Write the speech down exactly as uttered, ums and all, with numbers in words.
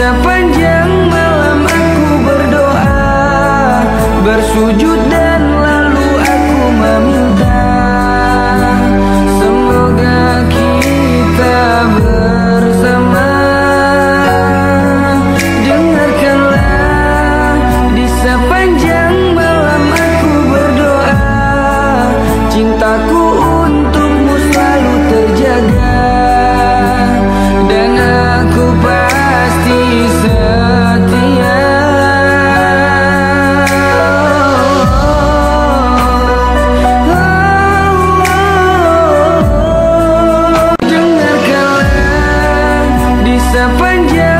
sepanjang malam aku berdoa, bersujud dan lalu aku meminta, semoga kita bersama. Dengarkanlah, di sepanjang malam aku berdoa, cintaku untukmu selalu terjaga, dan aku pasti setia. Dengarkanlah, di sepanjang